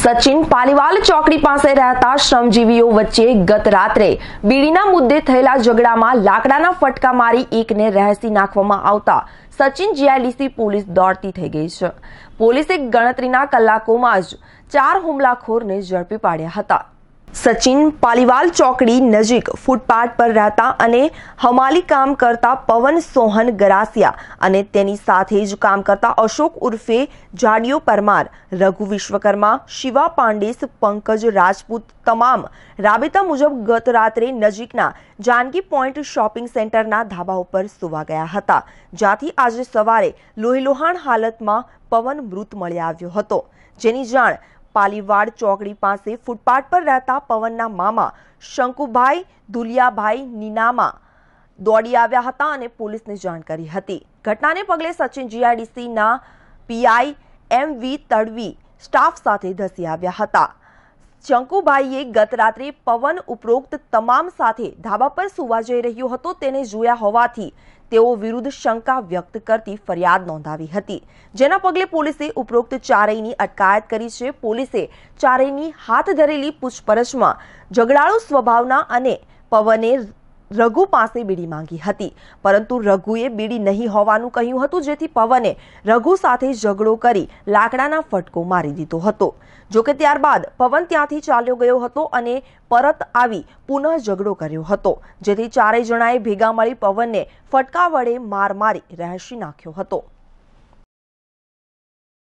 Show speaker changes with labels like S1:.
S1: સચિન પાલીવાલ ચોકડી પાસે રહેતા શ્રમજીવીઓ વચ્ચે ગત રાત્રે બીડીના મુદ્દે થયેલા ઝઘડામાં લાકડાના ફટકા મારી એકને રહેસી નાખવામાં આવતા સચિન જીઆઈડીસી પોલીસ દોડતી થઈ ગઈ છે। પોલીસે ગણતરીના કલાકોમાં જ 4 હુમલાખોરને ઝડપી પાડ્યા હતા। સચિન પાલીવાલ ચોકડી નજીક ફૂટપાથ પર રહેતા અને હમાલી કામ કરતા પવન સોહન ગરાસિયા અને તેની સાથે જ કામ કરતા અશોક ઉર્ફે જાડિયો પરમાર, રઘુ વિશ્વકર્મા, શિવા પાંડેસ, પંકજ રાજપૂત તમામ રાબેતા મુજબ ગત રાત્રે નજીકના જાનકી પોઈન્ટ શોપિંગ સેન્ટરના ધાબા ઉપર સુવા ગયા હતા, જ્યાંથી આજે સવારે લોહીલુહાણ હાલતમાં પવન મૃત મળી આવ્યો હતો। જેની જાણ પાલીવાડ ચોકડી પાસે ફૂટપાથ પર રહેતા પવનના મામા શંકુભાઈ દુલિયાભાઈ નીનામાં દોડી આવ્યા હતા અને પોલીસને જાણ કરી હતી। ઘટનાને પગલે સચિન જીઆઈડીસીના પીઆઈ એમવી તડવી સ્ટાફ સાથે ધસી આવ્યા હતા। શંકુભાઈએ ગત રાત્રે પવન ઉપરોક્ત તમામ સાથે ધાબા પર સુવા જઈ રહ્યો હતો તેને જોયા હોવાથી તેઓ વિરુદ્ધ શંકા વ્યક્ત કરતી ફરિયાદ નોંધાવી હતી, જેના પગલે પોલીસે ઉપરોક્ત ચારેયની અટકાયત કરી છે। પોલીસે ચારેયની હાથ ધરેલી પૂછપરછમાં ઝઘડાળુ સ્વભાવના અને પવને રઘુ પાસે બીડી માંગી હતી, પરંતુ રઘુએ બીડી નહીં હોવાનું કહ્યું હતું, જેથી પવને રઘુ સાથે ઝઘડો કરી લાકડાના ફટકો મારી દીધો હતો। જોકે ત્યારબાદ પવન ત્યાંથી ચાલ્યો ગયો હતો અને પરત આવી પુનઃ ઝઘડો કર્યો હતો, જેથી ચારેય જણાએ ભેગા મળી પવનને ફટકા વડે માર મારી રહેસી નાખ્યો હતો।